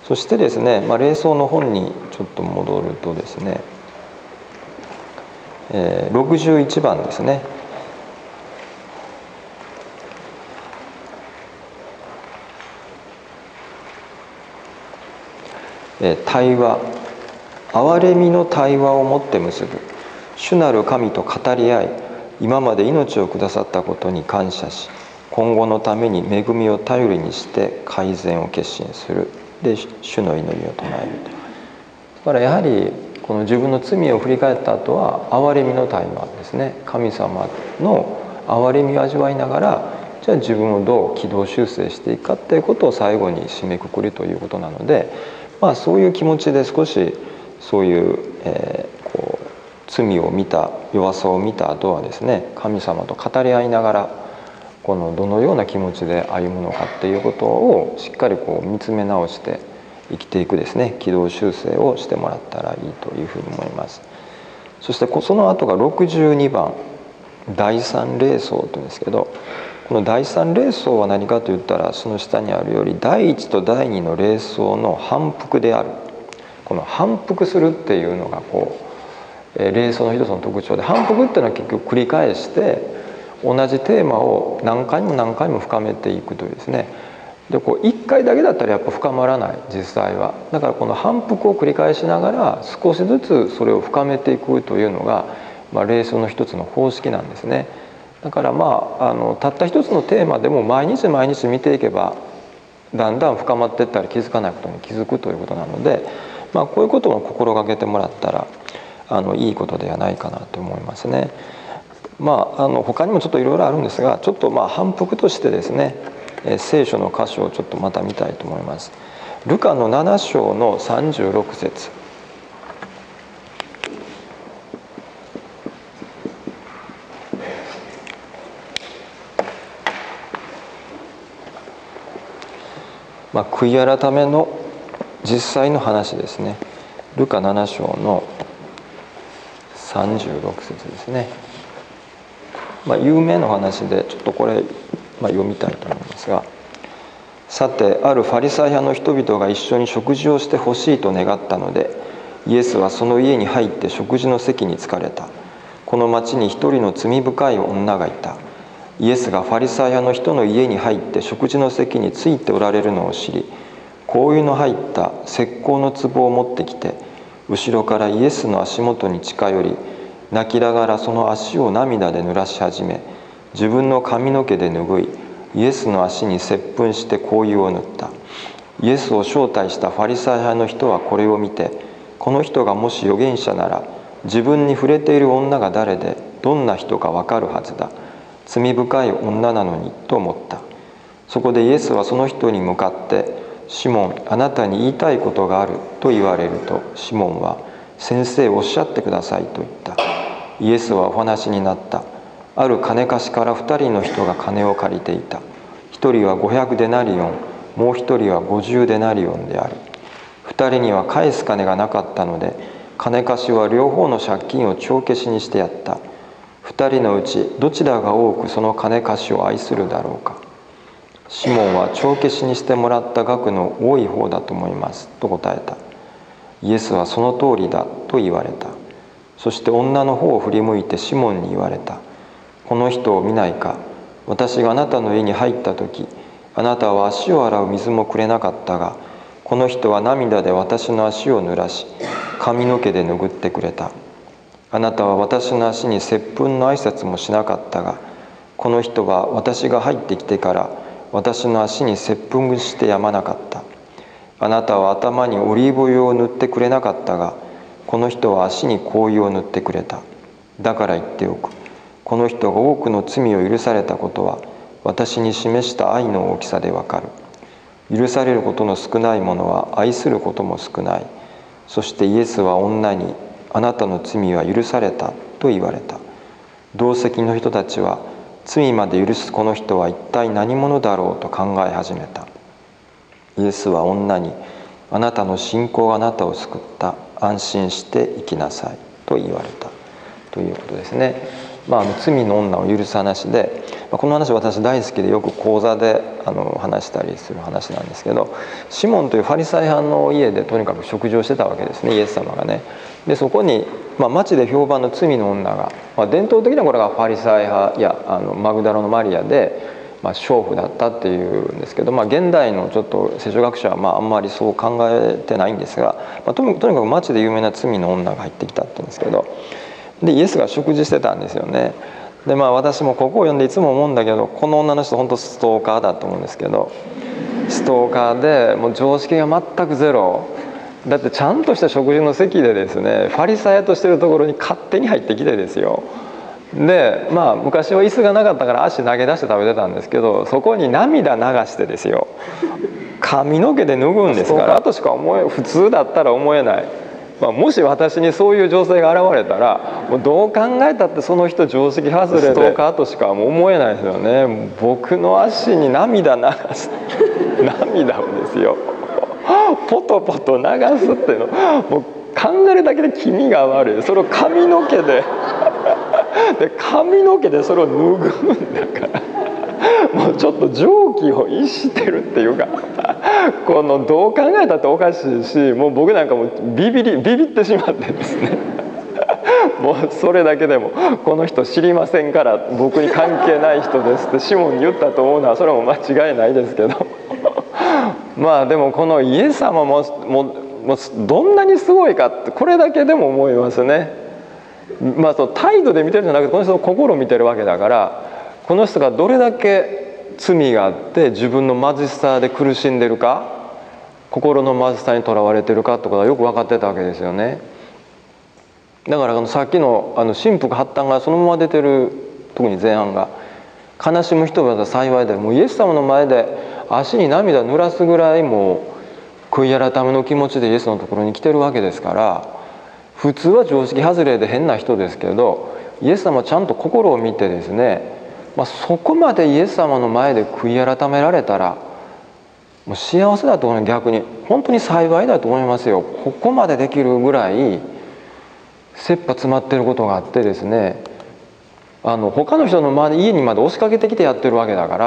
そしてですね、霊装の本にちょっと戻るとですね、61番ですね。対話、憐れみの対話をもって結ぶ。主なる神と語り合い、今まで命をくださったことに感謝し、今後のために恵みを頼りにして改善を決心する。で、主の祈りを唱えると。だからやはりこの自分の罪を振り返った後は憐れみの対話ですね。神様の憐れみを味わいながら、じゃあ自分をどう軌道修正していくかっていうことを最後に締めくくるということなので、そういう気持ちで少しそういう、こう罪を見た、弱さを見た後はですね、神様と語り合いながらこのどのような気持ちで歩むのかっていうことをしっかりこう見つめ直して生きていくですね、軌道修正をしてもらったらいいというふうに思います。そしてその後が62番第三霊装というんですけど、この第三霊装は何かといったら、その下にあるように第一と第二の霊装の反復である。この反復するっていうのがこう霊装の一つの特徴で、反復っていうのは結局繰り返して同じテーマを何回も何回も深めていくというですね。でこう1回だけだったらやっぱ深まらない、実際は。だからこの反復を繰り返しながら少しずつそれを深めていくというのが、霊装の一つの方式なんですね。だからたった一つのテーマでも毎日毎日見ていけばだんだん深まっていったり、気づかないことに気づくということなので、こういうことも心がけてもらったらいいことではないかなと思いますね。他にもちょっといろいろあるんですが、ちょっと反復としてですね、聖書の箇所をちょっとまた見たいと思います。ルカの7章の36節。悔い改めの実際の話ですね。ルカ7章の36節ですね。有名な話でちょっとこれ、読みたいと思いますが、さてあるファリサイ派の人々が一緒に食事をしてほしいと願ったので、イエスはその家に入って食事の席に着かれた。この町に一人の罪深い女がいた。イエスがファリサイ派の人の家に入って食事の席についておられるのを知り、香油の入った石膏の壺を持ってきて、後ろからイエスの足元に近寄り、泣きながらその足を涙で濡らし始め、自分の髪の毛で拭い、イエスの足に接吻して香油を塗った。イエスを招待したファリサイ派の人はこれを見て、この人がもし預言者なら、自分に触れている女が誰でどんな人かわかるはずだ。罪深い女なのにと思った。そこでイエスはその人に向かって、シモン、あなたに言いたいことがあると言われると、シモンは、先生おっしゃってくださいと言った。イエスはお話になった。ある金貸しから2人の人が金を借りていた。1人は500デナリオン、もう1人は50デナリオンである。2人には返す金がなかったので、金貸しは両方の借金を帳消しにしてやった。2人のうちどちらが多くその金貸しを愛するだろうか。シモンは帳消しにしてもらった額の多い方だと思いますと答えた。イエスはその通りだと言われた。そして女の方を振り向いてシモンに言われた。この人を見ないか。私があなたの家に入った時、あなたは足を洗う水もくれなかったが、この人は涙で私の足を濡らし、髪の毛で拭ってくれた。あなたは私の足に接吻の挨拶もしなかったが、この人は私が入ってきてから私の足に接吻してやまなかった。あなたは頭にオリーブ油を塗ってくれなかったが、この人は足に香油を塗ってくれた。だから言っておく。この人が多くの罪を許されたことは、私に示した愛の大きさでわかる。許されることの少ないものは愛することも少ない。そしてイエスは女に、あなたの罪は許されたと言われた。同席の人たちは、罪まで許すこの人は一体何者だろうと考え始めた。イエスは女に、あなたの信仰があなたを救った。安心して生きなさいと言われたということですね。罪の女を許さなしで、 この話私大好きでよく講座で話したりする話なんですけど、シモンというファリサイ派の家でとにかく食事をしてたわけですね、イエス様がね。でそこに、町で評判の罪の女が、伝統的にはこれがファリサイ派やマグダラのマリアで、娼婦だったっていうんですけど、現代のちょっと聖書学者はあんまりそう考えてないんですが、とにかく町で有名な罪の女が入ってきたっていうんですけど、でイエスが食事してたんですよね。で私もここを読んでいつも思うんだけど、この女の人本当ストーカーだと思うんですけど、ストーカーでもう常識が全くゼロだって、ちゃんとした食事の席でですね、ファリサイ派としてるところに勝手に入ってきてですよ。で昔は椅子がなかったから足投げ出して食べてたんですけど、そこに涙流してですよ、髪の毛で脱ぐんですから、としか普通だったら思えない。もし私にそういう女性が現れたら、もうどう考えたってその人常識外れでストーカーとしかもう思えないですよね。僕の足に涙流して涙をですよポトポト流すっていうの、もう考えるだけで気味が悪い。それを髪の毛で髪の毛でそれを脱ぐんだからもうちょっと常軌を逸してるっていうかこのどう考えたっておかしいし、もう僕なんかもうビビってしまってですねもうそれだけでもこの人知りませんから僕に関係ない人ですってシモンに言ったと思うのはそれはもう間違いないですけどでもこのイエス様もどんなにすごいかってこれだけでも思いますね。その態度で見てるんじゃなくてこの人の心を見てるわけだから、この人がどれだけ罪があって自分の貧しさで苦しんでるか、心の貧しさにとらわれてるかってことはよく分かってたわけですよね。だからさっきの心腹発汗がそのまま出てる、特に前半が悲しむ人は幸いで、もうイエス様の前で足に涙濡らすぐらいもう悔い改めの気持ちでイエスのところに来てるわけですから、普通は常識外れで変な人ですけど、イエス様はちゃんと心を見てですね、そこまでイエス様の前で悔い改められたらもう幸せだと思う。逆に本当に幸いだと思いますよ。ここまでできるぐらい切羽詰まってることがあってですね、他の人の家にまで押しかけてきてやってるわけだから、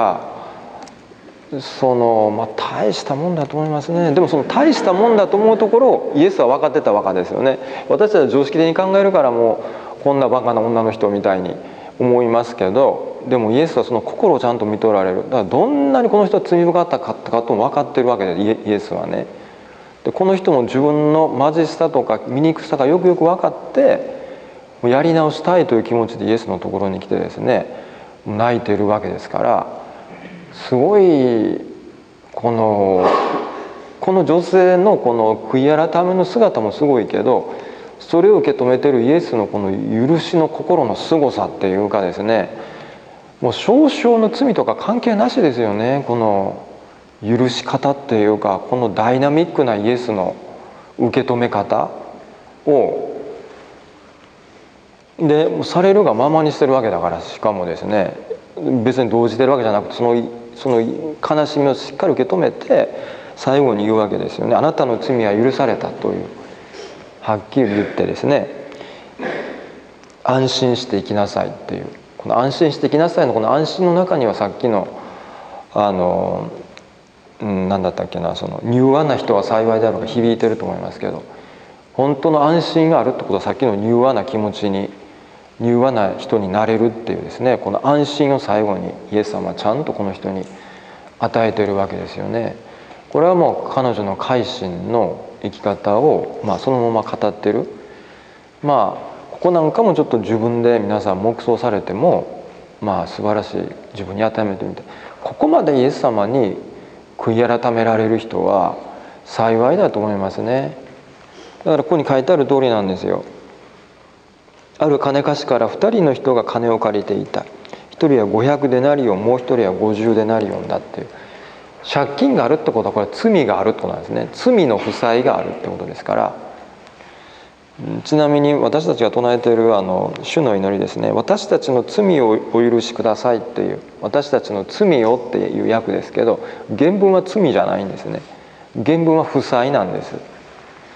大したもんだと思いますね。でもその大したもんだと思うところをイエスは分かってたわけですよね。私たちは常識的に考えるからもうこんなバカな女の人みたいに思いますけど、でもイエスはその心をちゃんと見とられる。だからどんなにこの人は罪深かったかとも分かってるわけで、イエスはね。でこの人も自分の貧しさとか醜さがよくよく分かってやり直したいという気持ちでイエスのところに来てですね、泣いているわけですから、すごいこの女性のこの悔い改めの姿もすごいけど、それを受け止めているイエスのこの許しの心のすごさっていうかですね、もう少々の罪とか関係なしですよね。この許し方っていうか、このダイナミックなイエスの受け止め方をでされるがままにしてるわけだから、しかもですね別に動じてるわけじゃなくて、その悲しみをしっかり受け止めて最後に言うわけですよね。あなたの罪は許されたという、はっきり言ってですね、安心して生きなさいっていう、この安心して生きなさいのこの安心の中には、さっきの何だったっけな、その柔和な人は幸いであるが響いてると思いますけど、本当の安心があるってことはさっきの柔和な気持ちに、柔和な人になれるっていうですね、この安心を最後にイエス様はちゃんとこの人に与えているわけですよね。これはもう彼女の改心の生き方をそのまま語ってる。ここなんかもちょっと自分で皆さん黙想されても素晴らしい、自分に当てはめてみて、ここまでイエス様に悔い改められる人は幸いだと思いますね。だからここに書いてある通りなんですよ。ある金貸しから2人の人が金を借りていた。1人は500デナリオン、もう1人は50デナリオンだっていう。借金があるってことはこれ罪があるってことなんですね。罪の負債があるってことですから。ちなみに私たちが唱えている主の祈りですね、私たちの罪をお許しくださいっていう、私たちの罪をっていう訳ですけど、原文は罪じゃないんですね。原文は負債なんです。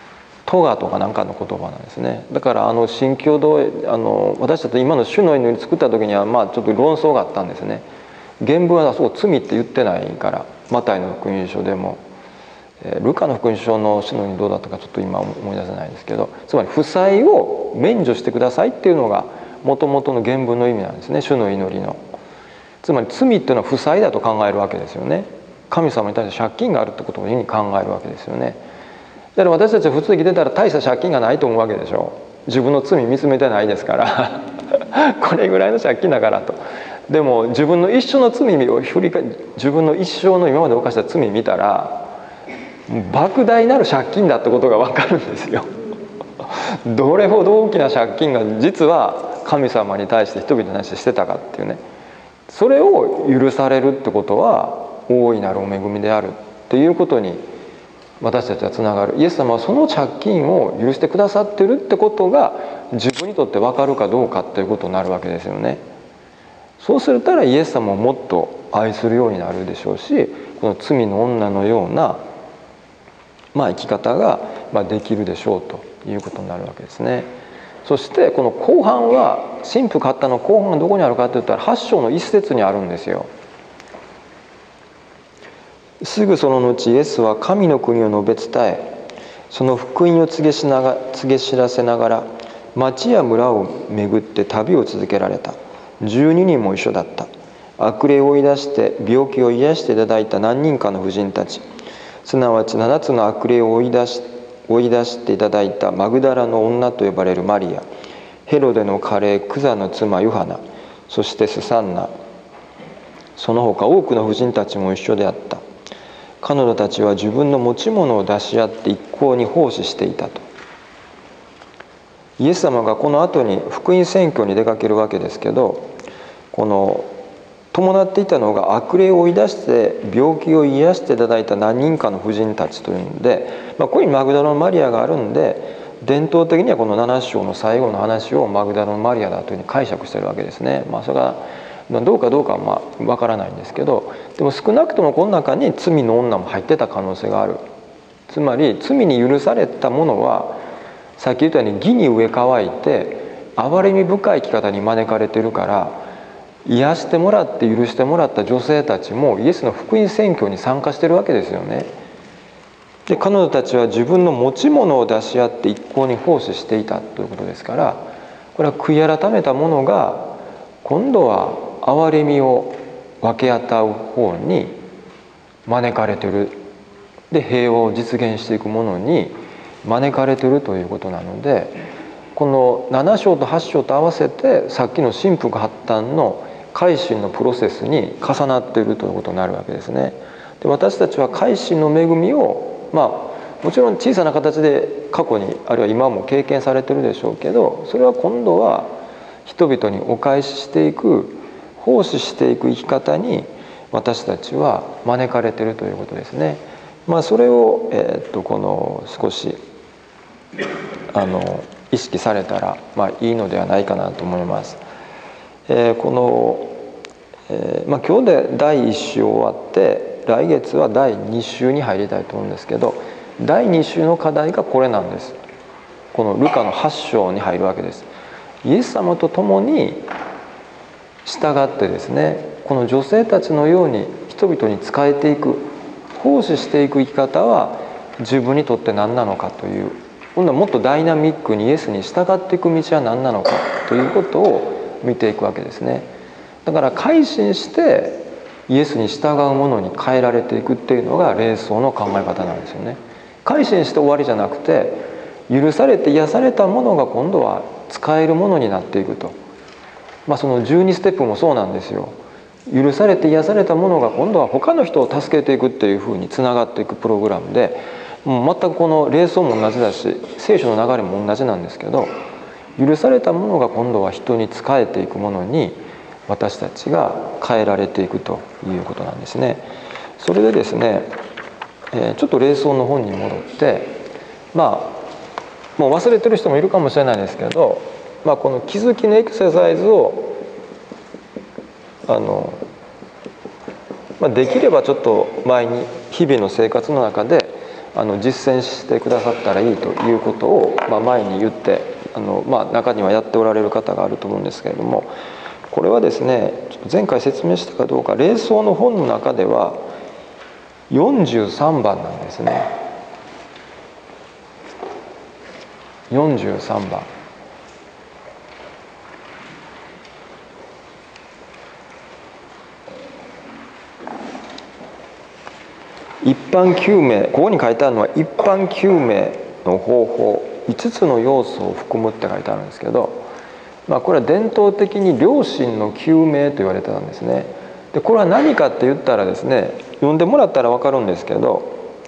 トガとかなんかの言葉なんですね。だから新共同私たち今の主の祈り作った時にはちょっと論争があったんですね。原文はそう罪って言ってないから、マタイの福音書でも、ルカの福音書の主の祈りどうだったかちょっと今思い出せないですけど、つまり負債を免除してくださいっていうのがもともとの原文の意味なんですね、主の祈りの。つまり罪っていうのは負債だと考えるわけですよね。神様に対して借金があるってことを意味考えるわけですよね。だから私たちは普通に生きてたら大した借金がないと思うわけでしょ。自分の罪見つめてないですからこれぐらいの借金だからと。でも自分の一生の罪を自分の一生の今まで犯した罪見たら莫大なる借金だってことが分かるんですよどれほど大きな借金が実は神様に対して人々に対してしてたかっていうね、それを許されるってことは大いなるお恵みであるっていうことに私たちはつながる。イエス様はその借金を許してくださってるってことが自分にとって分かるかどうかっていうことになるわけですよね。そうするたらイエス様をもっと愛するようになるでしょうし、この罪の女のような生き方ができるでしょうということになるわけですね。そしてこの後半は、新婦買ったの後半がどこにあるかといったら8章の一節にあるんですよ。すぐその後イエスは神の国を述べ伝え、その福音を告げ知らせながら町や村を巡って旅を続けられた。12人も一緒だった。悪霊を追い出して病気を癒していただいた何人かの婦人たち、すなわち7つの悪霊を追い出していただいたマグダラの女と呼ばれるマリア、ヘロデの家霊クザの妻ヨハナ、そしてスサンナ、その他多くの婦人たちも一緒であった。彼女たちは自分の持ち物を出し合って一向に奉仕していたと。イエス様がこの後に福音宣教に出かけるわけですけど、この伴っていたのが悪霊を追い出して病気を癒していただいた何人かの婦人たちというんで、ここにマグダラのマリアがあるんで、伝統的にはこの7章の最後の話をマグダラのマリアだというふうに解釈しているわけですね。それがどうかは分からないんですけど、でも少なくともこの中に罪の女も入ってた可能性がある。つまり罪に許されたものはさっき言ったように義に植え替えて憐れみ深い生き方に招かれてるから、癒してもらって許してもらった女性たちもイエスの福音宣教に参加してるわけですよね。で彼女たちは自分の持ち物を出し合って一向に奉仕していたということですから、これは悔い改めたものが今度は憐れみを分け与う方に招かれてる。で平和を実現していくものに招かれてるということなので、この7章と8章と合わせてさっきの神父発端の改心のプロセスに重なっているということになるわけですね。で私たちは改心の恵みをもちろん小さな形で過去にあるいは今も経験されてるでしょうけど、それは今度は人々にお返ししていく、奉仕していく生き方に私たちは招かれているということですね。それを、この少し意識されたらいいのではないかなと思います。この、今日で第1週終わって来月は第2週に入りたいと思うんですけど、第2週の課題がこれなんです。このルカの8章に入るわけです。イエス様と共に従ってですね、この女性たちのように人々に仕えていく、奉仕していく生き方は自分にとって何なのかという、今度はもっとダイナミックにイエスに従っていく道は何なのかということを見ていくわけですね。だから改心してイエスに従うものに変えられていくっていうのが霊装の考え方なんですよね。改心して終わりじゃなくて、許されて癒されたものが今度は使えるものになっていくと。その12ステップもそうなんですよ。許されて癒されたものが今度は他の人を助けていくっていうふうにつながっていくプログラムで、全くこの霊装も同じだし聖書の流れも同じなんですけど、許されたものが今度は人に仕えていくものに私たちが変えられていくということなんですね。それでですね、ちょっと霊装の本に戻って、もう忘れてる人もいるかもしれないですけど、この気づきのエクササイズをできればちょっと前に日々の生活の中で実践してくださったらいいということを、前に言って中にはやっておられる方があると思うんですけれども、これはですねちょっと前回説明したかどうか、霊装の本の中では43番なんですね。43番。一般救命、ここに書いてあるのは一般救命の方法5つの要素を含むって書いてあるんですけど、これは伝統的に良心の救命と言われてたんですね。でこれは何かって言ったらですね、読んでもらったら分かるんですけど、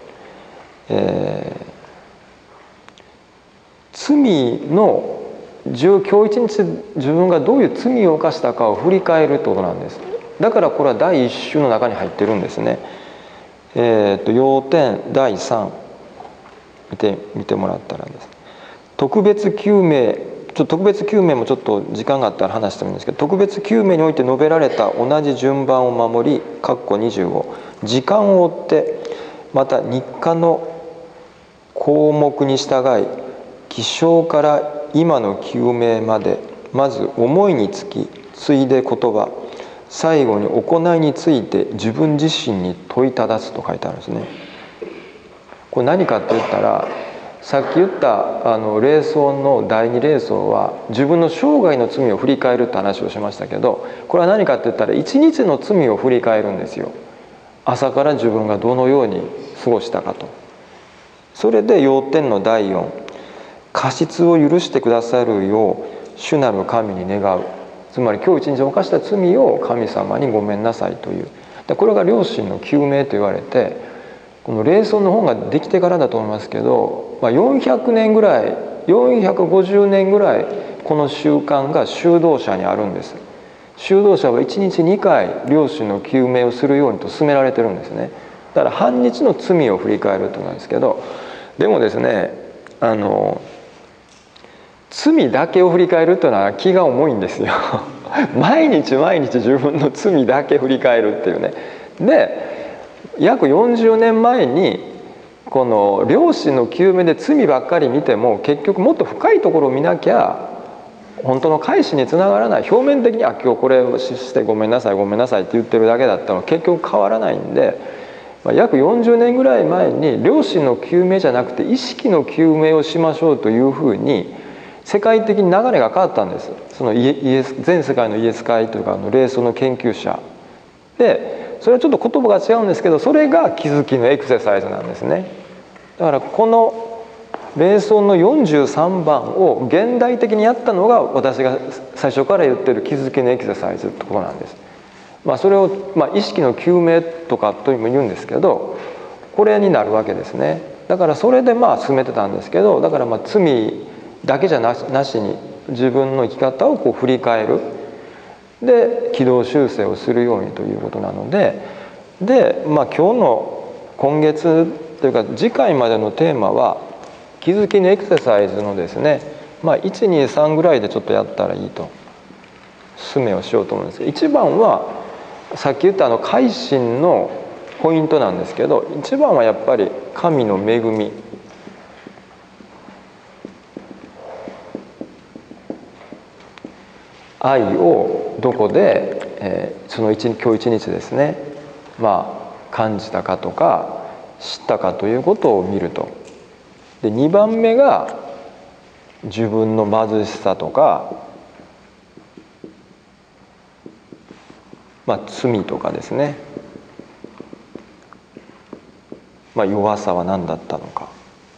罪の今日一日自分がどういう罪を犯したかを振り返るってことなんです。だからこれは第一種の中に入ってるんですね。要点第3見てもらったらです、特別救命、特別救命もちょっと時間があったら話してもいいんですけど、特別救命において述べられた同じ順番を守り25時間を追って、また日課の項目に従い起床から今の救命まで、まず思いにつき次いで言葉、最後に行いについて自分自身に問いただすと書いてあるんですね。これ何かって言ったら、さっき言った霊装の第二霊装は自分の生涯の罪を振り返るって話をしましたけど、これは何かって言ったら一日の罪を振り返るんですよ。朝から自分がどのように過ごしたかと。それで要点の第4、過失を許してくださるよう主なる神に願う。つまり今日一日犯した罪を神様にごめんなさいという、これが良心の救命と言われて、この霊装の本ができてからだと思いますけど、400年ぐらい450年ぐらいこの習慣が修道者にあるんです。修道者は1日2回良心の救命をするようにと勧められてるんですね。だから半日の罪を振り返るということなんですけど、でもですね罪だけを振り返るというのは気が重いんですよ毎日毎日自分の罪だけ振り返るっていうね。で約40年前にこの良心の救命で罪ばっかり見ても結局もっと深いところを見なきゃ本当の改心につながらない。表面的に今日これをしてごめんなさいごめんなさいって言ってるだけだったら結局変わらないんで、約40年ぐらい前に良心の救命じゃなくて意識の救命をしましょうというふうに世界的に流れが変わったんです。その全世界のイエス会というか霊装の研究者で、それはちょっと言葉が違うんですけど、それが気づきのエクササイズなんですね。だからこの霊装の43番を現代的にやったのが私が最初から言ってる気づきのエクササイズってことなんです。それを意識の救命とかとも言うんですけど、これになるわけですね。だからそれで進めてたんですけど、だから罪だけじゃなしに自分の生き方を振り返る、で軌道修正をするようにということなので、今日の今月というか次回までのテーマは気づきのエクササイズのですね、123ぐらいでちょっとやったらいいと勧めをしようと思うんですけど、一番はさっき言った改心のポイントなんですけど、一番はやっぱり神の恵み、愛をどこで、その今日一日ですね、感じたかとか知ったかということを見ると。で2番目が自分の貧しさとか、罪とかですね、弱さは何だったのか。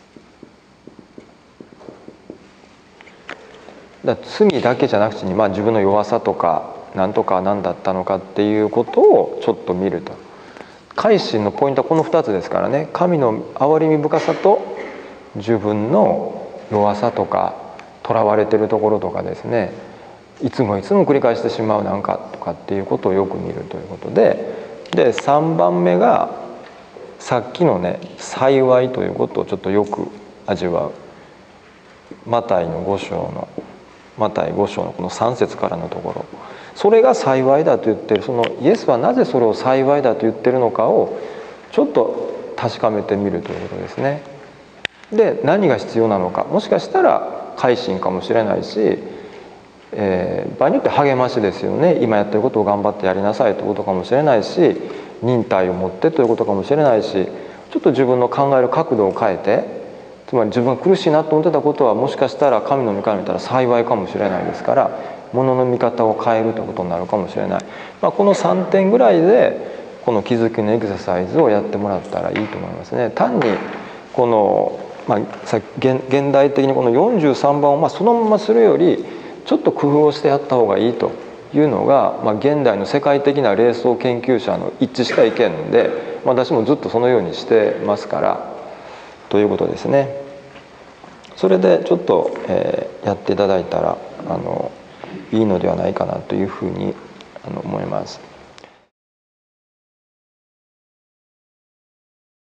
罪だけじゃなくて自分の弱さとか何とか何だったのかっていうことをちょっと見ると。改心のポイントはこの2つですからね。神の憐れみ深さと自分の弱さとかとらわれてるところとかですね、いつも繰り返してしまうなんかとかっていうことをよく見るということで、3番目がさっきのね幸いということをちょっとよく味わう。マタイ5章のこの3節からのところ、それが幸いだと言ってる、そのイエスはなぜそれを幸いだと言ってるのかをちょっと確かめてみるということですね。で何が必要なのか、もしかしたら改心かもしれないし、場合によって励ましですよね。今やってることを頑張ってやりなさいということかもしれないし、忍耐を持ってということかもしれないし、ちょっと自分の考える角度を変えて、つまり自分が苦しいなと思ってたことはもしかしたら神の御から見たら幸いかもしれないですから、物の見方を変えるということになるかもしれない。この3点ぐらいでこの気づきのエクササイズをやってもらったらいいと思いますね。単にこの、現代的にこの43番をそのままするよりちょっと工夫をしてやった方がいいというのが、現代の世界的な霊想研究者の一致した意見で、私もずっとそのようにしてますからということですね。それでちょっと、やっていただいたらいいのではないかなというふうに思います。